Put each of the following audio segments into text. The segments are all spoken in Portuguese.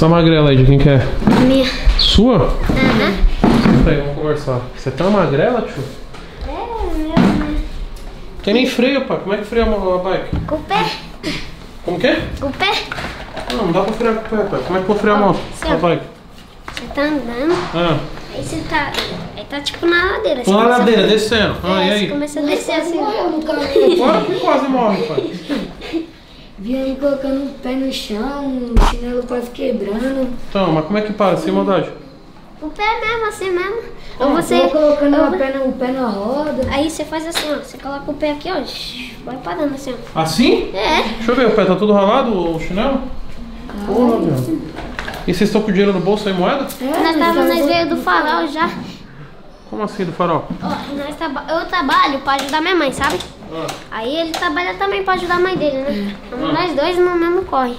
Essa magrela aí, de quem que é? Minha. Sua? Aham. Senta aí, vamos conversar. Você tem uma magrela, tio? É, meu, né? Tem nem freio, pai. Como é que freia uma bike? Com o pé. Como que é? Com o pé. Não dá pra frear com o pé, pai. Como é que eu vou frear a moto? A bike? Você tá andando. Ah. Aí você tá. Aí tá tipo na ladeira. Tô na ladeira, descendo. Ah, e Você aí? começa a descer assim. Agora que quase morre, pai. Vinha colocando o pé no chão, o chinelo quase quebrando. Então, mas como é que para? Sem maldade? O pé mesmo, assim mesmo. Ou Eu você. colocando ou- o pé na roda. Aí você faz assim, ó. Você coloca o pé aqui, ó. Vai parando assim, ó. Assim? É. Deixa eu ver, o pé tá todo ralado, o chinelo? Porra, meu. E vocês estão com dinheiro no bolso aí, moeda? Nós veio do farol já. Como assim, do farol? Ó, eu trabalho pra ajudar minha mãe, sabe? Ah. Aí ele trabalha também pra ajudar a mãe dele, né? Nós dois no mesmo corre.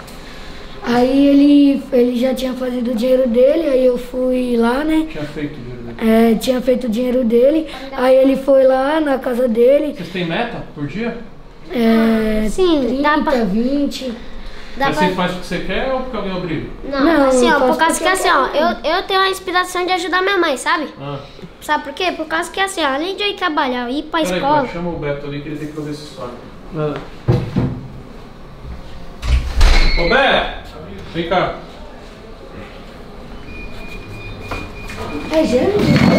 Aí ele já tinha fazido o dinheiro dele, aí eu fui lá, né? Tinha feito o dinheiro dele. Tinha feito o dinheiro dele, aí ele foi lá na casa dele, Vocês têm meta por dia? Sim, 30, dá pra... 20. Dá Mas pra... você faz o que você quer ou porque alguém obriga? Não, assim, ó, eu por faço causa que porque assim, ó, eu tenho a inspiração de ajudar minha mãe, sabe? Ah. Sabe por quê? Por causa que assim, ó, além de eu ir trabalhar, ir pra Peraí, escola... pai, chama o Beto ali que ele tem que ouvir essa história. Ô Beto! Vem cá. É gêmeo?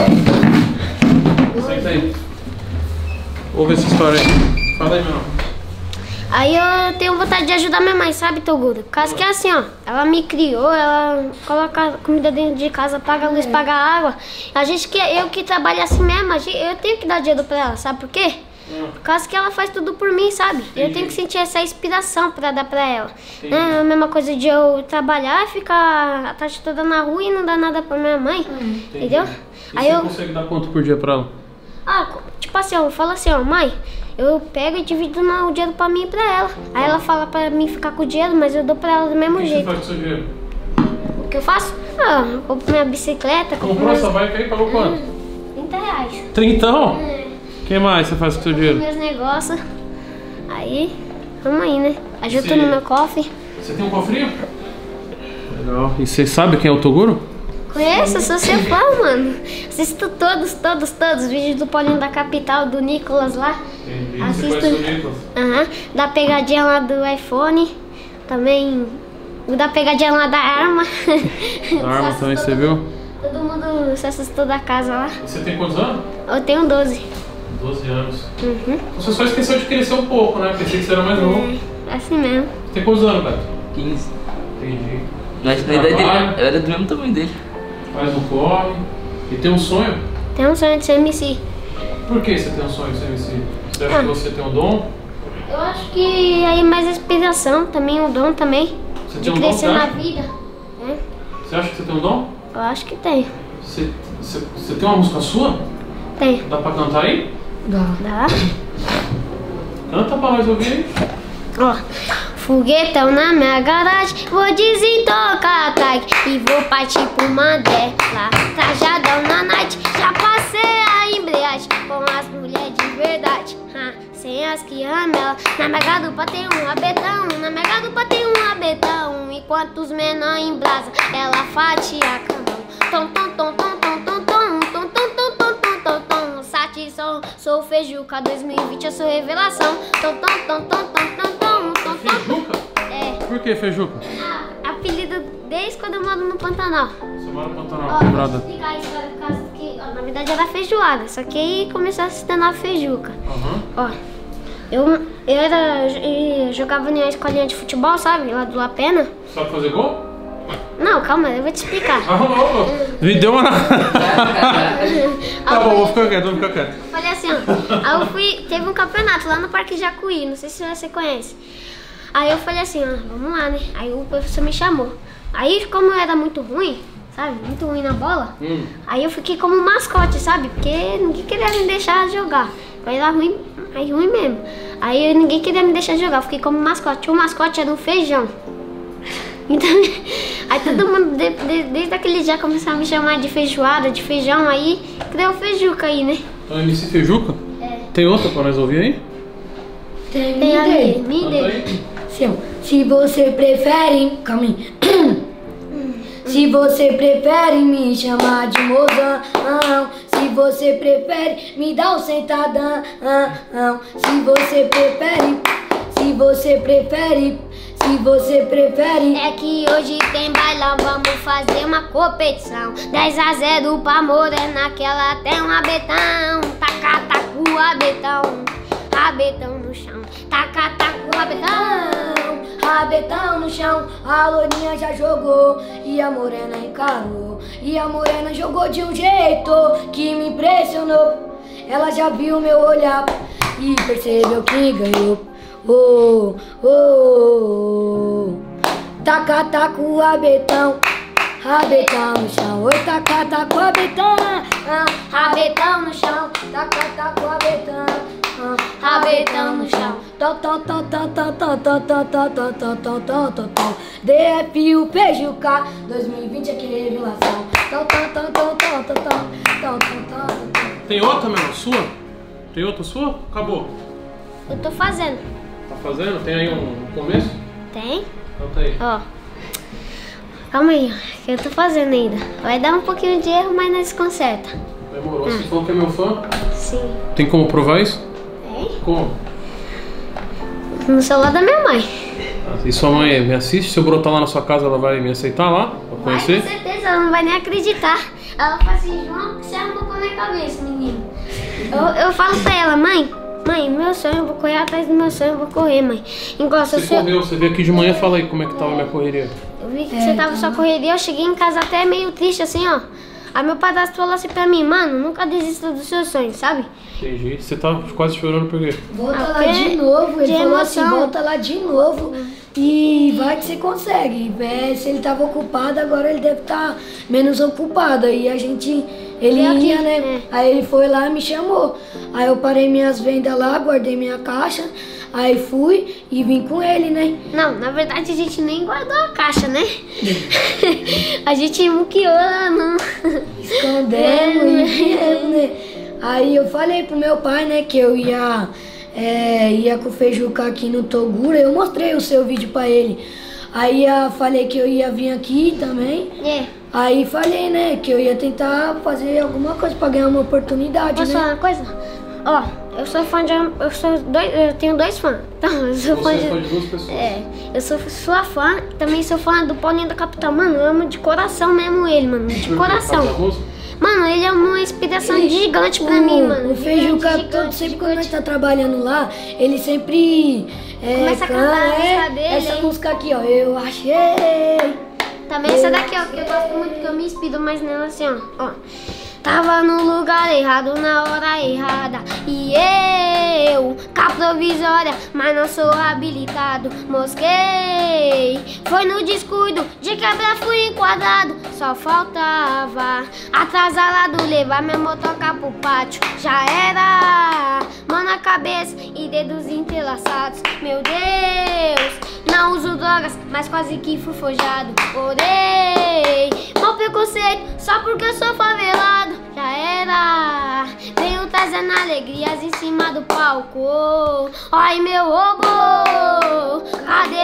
Senta aí. Ouve essa história aí. Fala aí, meu. Aí eu tenho vontade de ajudar minha mãe, sabe, Toguro? Por causa que assim, ó, ela me criou, ela coloca comida dentro de casa, paga a luz, paga a água. Eu que trabalho assim mesmo, eu tenho que dar dinheiro pra ela, sabe por quê? Por causa que ela faz tudo por mim, sabe? Eu tenho que sentir essa inspiração pra dar pra ela. Não é a mesma coisa de eu trabalhar e ficar a tarde toda na rua e não dar nada pra minha mãe, entendeu? E Aí você eu... consegue dar quanto por dia pra ela? Tipo assim, eu falo assim, ó, mãe, eu pego e divido o dinheiro pra mim e pra ela. Aí ela fala pra mim ficar com o dinheiro, mas eu dou pra ela do mesmo O que você jeito. faz com o seu dinheiro? O que eu faço? Eu compro minha bicicleta, compro Comprou essa bike aí, pagou quanto? 30 reais. Trintão? O que mais você faz com o seu dinheiro? Meus negócios. Aí, vamos aí, né? Ajudo Sim. no meu cofre. Você tem um cofrinho? Legal. E você sabe quem é o Toguro? Conheço, sou seu fã, mano. Assisto todos os vídeos do Paulinho da Capital, do Nicolas lá. Entendi. Você Assisto. conhece o Nicolas? Aham. Da pegadinha lá do iPhone. Também o da pegadinha lá da arma. A arma também, você viu? Todo mundo se assustou da casa lá. E você tem quantos anos? Eu tenho 12. 12 anos. Uhum. Você só esqueceu de crescer um pouco, né? Pensei que você era mais novo. Assim mesmo. Você tem quantos anos, Beto? 15. Entendi. Mas na idade dele, eu era do mesmo tamanho dele. Faz um corre. E tem um sonho? Tem um sonho de ser MC. Por que você tem um sonho de ser MC? Você acha que você tem um dom? Eu acho que aí mais inspiração também, um dom também. Você De tem um dom, crescer você na acha? vida. É, Você acha que você tem um dom? eu acho que tem. Você tem uma música sua? Tem. Dá pra cantar aí? Dá? Canta pra nós ouvir aí. Ó. Foguetão na minha garagem, vou desentocar a tag e vou partir pro Mandé. Lá, trajadão na night, já passei a embreagem com as mulheres de verdade. Sem as que ramela, na mega dupla tem um rabetão, na mega dupla tem um rabetão. Enquanto os menor em brasa, ela fatia cambão. Tom, tom, tom, tom, tom, tom, tom, tom, tom, tom, tom, tom, tom, tom. Satisfação, sou Feijuca 2020, eu sou revelação. Tom, tom, tom, tom, tom, tom, tom, tom. Feijuca? É. Por que Feijuca? Apelido desde quando eu moro no Pantanal. Você mora no Ó, Pantanal, vou quebrada. te explicar a história por causa que, ó, na verdade era feijoada, só que aí começou a se tornar feijuca. Aham. Ó, eu jogava na escolinha de futebol, sabe? Lá do La Pena. Sabe fazer gol? Não, calma, eu vou te explicar. Me deu uma... Tá bom, vou ficar quieto, Falei assim, ó, aí teve um campeonato lá no Parque Jacuí, não sei se você conhece. Aí eu falei assim, ó, vamos lá, né? Aí o professor me chamou. Aí como eu era muito ruim, sabe? Muito ruim na bola, aí eu fiquei como mascote, sabe? Porque ninguém queria me deixar jogar. Eu era ruim, aí ruim mesmo. Aí ninguém queria me deixar jogar, eu fiquei como mascote. O mascote era um feijão. Então, aí todo mundo, desde aquele dia, começou a me chamar de feijoada, de feijão, aí criou Feijuca aí, né? Então MC Feijuca? É. Tem outra pra nós ouvir aí? Tem ali, me Canta dele. aí. Se você prefere. Calma aí. Se você prefere me chamar de mozão, se você prefere me dar um sentadão, se você prefere, se você prefere, se você prefere. É que hoje tem bailão, vamos fazer uma competição. 10-0 pra Morena, que ela tem um rabetão. Taca, taca o rabetão, rabetão no chão. Taca, taca o rabetão, rabetão no chão. A loirinha já jogou e a morena encarou. E a morena jogou de um jeito que me impressionou. Ela já viu meu olhar e percebeu que ganhou. Oh, oh, oh. Taca, taca o rabetão, rabetão no chão. Oi, taca, taca o rabetão, rabetão no chão. Taca, taca o rabetão, rabetão no chão. DF, o PJK 2020 aqui é revelação. Tem outra, meu? Sua? Tem outra sua? Acabou. eu tô fazendo. Tá fazendo? Tem aí um começo? Tem? Então tá aí. Ó. Calma aí, que eu tô fazendo ainda. Vai dar um pouquinho de erro, mas nós conserta. Demorou. Você falou que é meu fã? Sim. Tem como provar isso? Tem? Como? No celular da minha mãe. E sua mãe me assiste? Se eu brotar lá na sua casa, ela vai me aceitar lá? Pra conhecer? Com certeza, ela não vai nem acreditar. Ela fala assim, João, você arrumou na cabeça, menino. Eu falo pra ela, mãe, meu sonho, eu vou correr atrás do meu sonho, eu vou correr, mãe. Encosta você correu, você veio aqui de manhã, fala aí como é que tava a minha correria. Eu vi que você tava só correria, eu cheguei em casa até meio triste, assim, ó. Aí meu padrasto falou assim pra mim, mano, nunca desista dos seus sonhos, sabe? Entendi. Você tá quase chorando por quê? Volta lá de novo, ele falou assim, volta lá de novo e vai que você consegue. Se ele tava ocupado, agora ele deve estar menos ocupado. Aí a gente, ele ia, né? Aí ele foi lá e me chamou. Aí eu parei minhas vendas lá, guardei minha caixa, aí fui e vim com ele, né? Não, na verdade a gente nem guardou a caixa, né? A gente muqueou, não. Escondemos e viemos, né? Aí eu falei pro meu pai, né, que eu ia com o Feijuca aqui no Toguro. Eu mostrei o seu vídeo pra ele. Aí eu falei que eu ia vir aqui também. Aí falei, né, que eu ia tentar fazer alguma coisa pra ganhar uma oportunidade, Posso falar uma coisa? Ó, eu sou fã de... Eu tenho dois fãs. Então, eu sou fã de duas pessoas. Eu sou sua fã, também sou fã do Paulinho da Capital. Mano, eu amo de coração mesmo ele, mano. De coração. Mano, ele é uma inspiração gigante pra mim, mano. O Feijuca, sempre quando nós tá trabalhando lá, ele sempre começa a cantar a música dele. Essa música aqui, ó, eu achei. Também essa daqui, ó, que eu gosto muito, que eu me inspiro mais nela assim, ó. Tava no lugar errado, na hora errada. E eu, com a provisória, mas não sou habilitado. Mosquei, foi no descuido, de quebra fui enquadrado. Só faltava atrasar lá do levar minha motoca pro pátio. Já era, mão na cabeça e dedos entrelaçados. Meu Deus, não uso drogas, mas quase que fui forjado. Orei, mal preconceito, só porque eu sou favelado. Já era, venho trazendo alegrias em cima do palco. Ai meu robô, cadê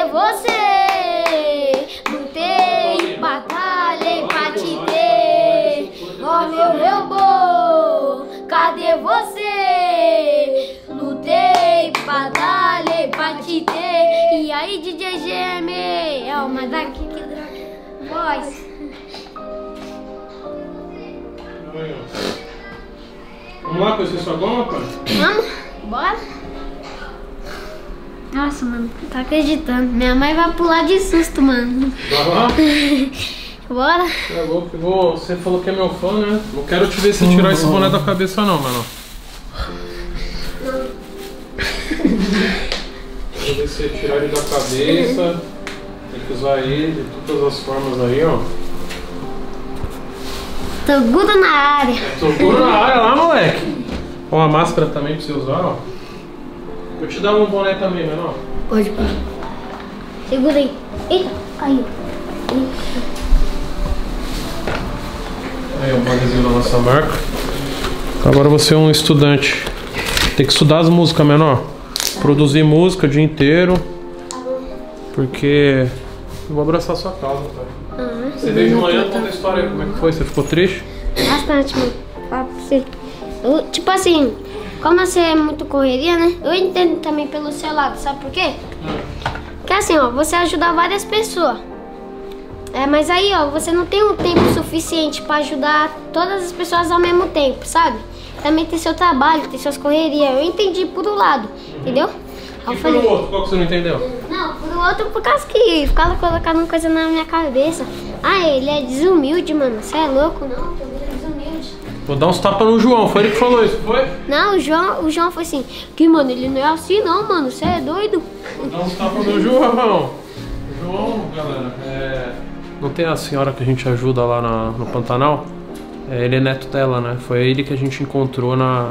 você? Lutei, batalhei pra te ter. Ó meu robô, cadê você? Lutei, batalhei pra te ter. E aí DJ GM, é uma daqui que droga. Voz. Vamos lá conhecer sua goma, pai? Vamos? Bora? Nossa, mano, não tá acreditando. Minha mãe vai pular de susto, mano. Vai lá? Bora? É louco, você falou que é meu fã, né? Não quero te ver você tirar esse boné da cabeça não, mano. Vou ver se tirar ele da cabeça. Tem que usar ele de todas as formas aí, ó. Toguro na área. Toguro na área lá, moleque. Ó, a máscara também pra você usar, ó. Vou te dar um boné também, menor. Pode, pai. Segura aí. Eita, caiu. Aí, o bonézinho da nossa marca. Agora você é um estudante. Tem que estudar as músicas, menor. Produzir música o dia inteiro. Porque eu vou abraçar a sua causa, pai. Você veio de manhã, conta a história aí, como é que foi? Você ficou triste? Bastante, mano. Fala pra você. Tipo assim, como você é muito correria, né? Eu entendo também pelo seu lado, sabe por quê? Porque assim, ó, você ajuda várias pessoas. Mas aí, ó, você não tem um tempo suficiente pra ajudar todas as pessoas ao mesmo tempo, sabe? Também tem seu trabalho, tem suas correrias. Eu entendi por um lado, entendeu? E pelo outro, qual que você não entendeu? Não, por outro, por causa que ficava colocando coisa na minha cabeça. Ele é desumilde, mano. Você é louco, não? Ele é desumilde. Vou dar uns tapas no João, foi ele que falou isso, foi? Não, o João foi assim, que mano, ele não é assim não, mano. Você é doido? Vou dar uns tapas no João. João, galera, não tem a senhora que a gente ajuda lá no Pantanal? Ele é neto dela, né? Foi ele que a gente encontrou na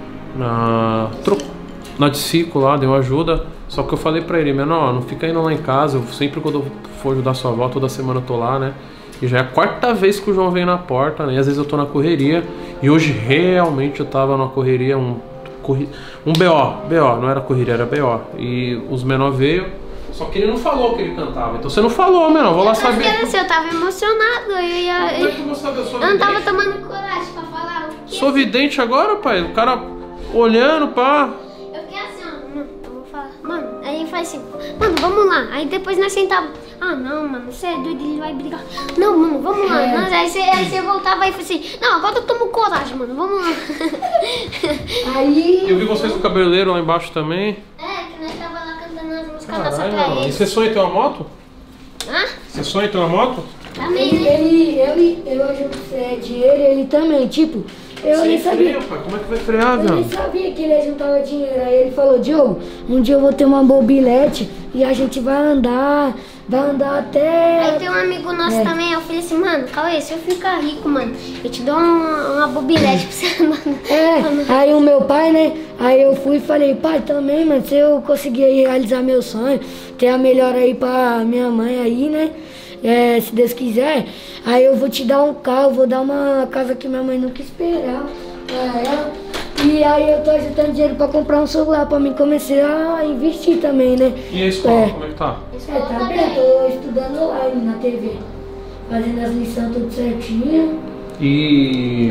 Discico lá, deu ajuda. Só que eu falei pra ele, menor, não fica indo lá em casa. Sempre quando eu for ajudar sua avó, toda semana eu tô lá, né? E já é a quarta vez que o João vem na porta, né? E às vezes eu tô na correria. E hoje realmente eu tava numa correria, um BO, não era correria, era BO. E os menor veio. Só que ele não falou que ele cantava. Então você não falou, menor, vou lá saber. Eu tava emocionado. Como é que eu vou saber? Eu não tava tomando coragem pra falar o quê? Sou vidente agora, pai? O cara olhando, pá. Eu fiquei assim, ó, mano, eu vou falar. Mano, aí ele faz assim, mano, vamos lá. Aí depois nós sentávamos. Não, mano, você é doido, ele vai brigar. Não, mano, vamos lá. Aí você voltava e falou assim, não, agora eu tomo coragem, mano, vamos lá. Aí... Eu vi vocês no cabeleireiro lá embaixo também. Que nós tava lá cantando as músicas nossas Caralho, pra mano. E eles. você sonha em ter uma moto? Você sonha em ter uma moto? Também, né? Eu ajudo o Fred, ele também, tipo, eu nem sabia. Freio, pai. Como é que vai frear, Eu velho? nem sabia que ele juntava dinheiro. Aí ele falou, Diogo, um dia eu vou ter uma mobilete e a gente vai andar até... Aí tem um amigo nosso também, eu falei assim, mano, Cauê, se eu ficar rico, mano, eu te dou uma bobilete pra você andar. Aí o meu pai, né, aí eu fui e falei, pai, também, mano, se eu conseguir aí realizar meu sonho, ter a melhor aí pra minha mãe aí, né, se Deus quiser, aí eu vou te dar um carro, vou dar uma casa que minha mãe nunca esperava pra ela. E aí eu tô juntando dinheiro pra comprar um celular pra mim começar a investir também, né? E a escola, como é que tá? Tá bem, tô estudando online na TV, fazendo as lições tudo certinho. E...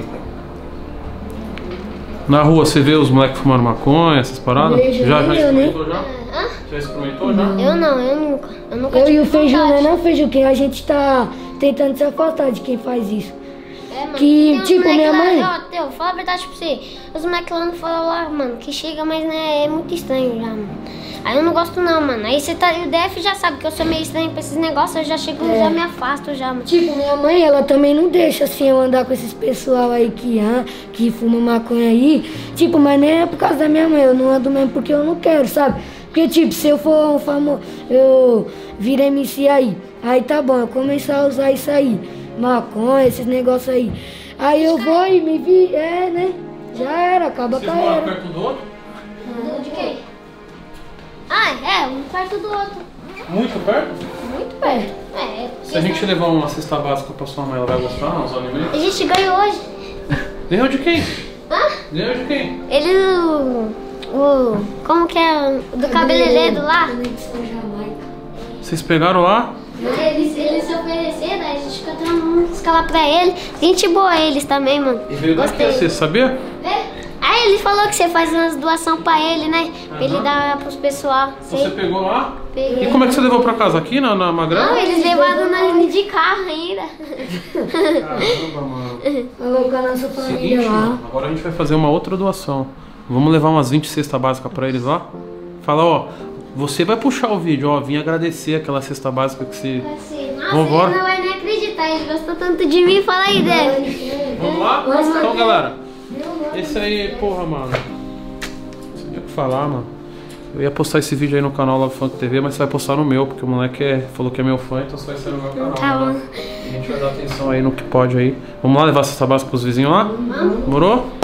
na rua você vê os moleques fumando maconha, essas paradas? Vejo, Já eu, experimentou já? Já experimentou já? Eu nunca Eu e tive o Feijão, vontade. né, não, Feijão, que a gente tá tentando se afastar de quem faz isso. Mano, Que, tem uns tipo, moleque minha lá, mãe- ó, Teu, fala a verdade pra você. Os moleques lá não falam lá, mano, que chega, mas né, é muito estranho já, mano. Aí eu não gosto não, mano. Aí você tá. O DF já sabe que eu sou meio estranho pra esses negócios, eu já chego, já me afasto já, mano. Tipo, minha mãe, ela também não deixa assim eu andar com esses pessoal aí que fuma maconha aí. Tipo, mas nem é por causa da minha mãe, eu não ando mesmo porque eu não quero, sabe? Porque, tipo, se eu for um famoso, eu vir MC aí tá bom, eu começar a usar isso aí, maconha, esses negócios aí. Aí eu vou e me vi, né? Já era, acaba a Vocês moram carreira. perto do outro? De quem? Um perto do outro. Muito perto? Muito perto. Se a gente levar uma cesta básica pra sua mãe, ela vai gostar, uns alimentos? A gente ganhou hoje. Ganhou de quem? Ganhou de quem? Ele, como que é? O do cabeleireiro lá. Vocês pegaram lá? Eles se ofereceram, aí a gente cantou uma música lá pra ele. Gente boa eles também, mano. E veio daqui, você sabia? Aí ele falou que você faz umas doações pra ele, né? Pra ele dar pros pessoal. Você pegou lá? Peguei. E como é que você levou pra casa? Aqui na Magrana? Não, eles levaram de carro ainda. Caramba, mano. Falou com a nossa família Seguinte, lá. agora a gente vai fazer uma outra doação. Vamos levar umas 20 cestas básicas pra eles lá. Fala, ó, você vai puxar o vídeo, ó, vim agradecer aquela cesta básica que você... Assim, nossa, Vambora. ele não vai nem acreditar, ele gostou tanto de mim, fala aí dele. Vamos lá? Então, galera, esse aí, porra, mano, não tinha o que falar, mano. Eu ia postar esse vídeo aí no canal lá do Funk TV, mas você vai postar no meu, porque o moleque falou que é meu fã, então você vai ser no meu canal. Tá né? A gente vai dar atenção aí no que pode aí. Vamos lá levar essa cesta básica pros vizinhos lá? Demorou?